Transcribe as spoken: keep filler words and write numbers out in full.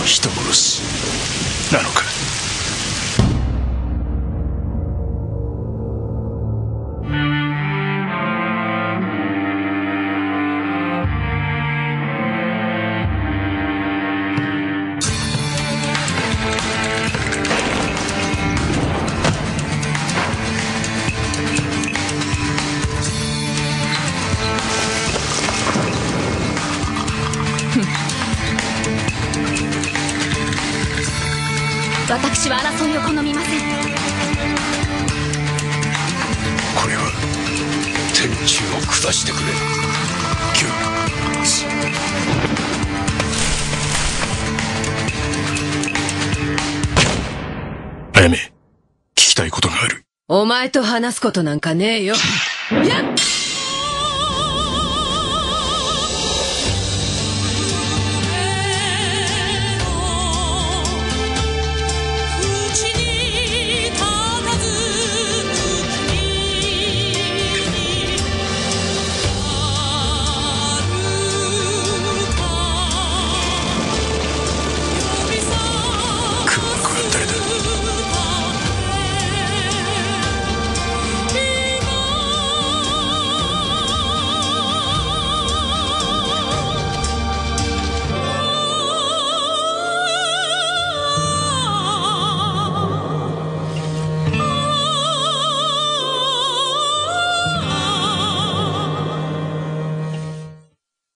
人殺しなのか。 私は争いを好みません。 これは天誅を下してくれ。キュあやめ、聞きたいことがある。 お前と話すことなんかねえよ。やっ